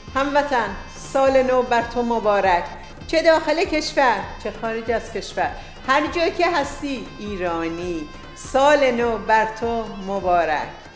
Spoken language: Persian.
هموطن، سال نو بر تو مبارک، چه داخل کشور چه خارج از کشور، هر جا که هستی ایرانی، سال نو بر تو مبارک.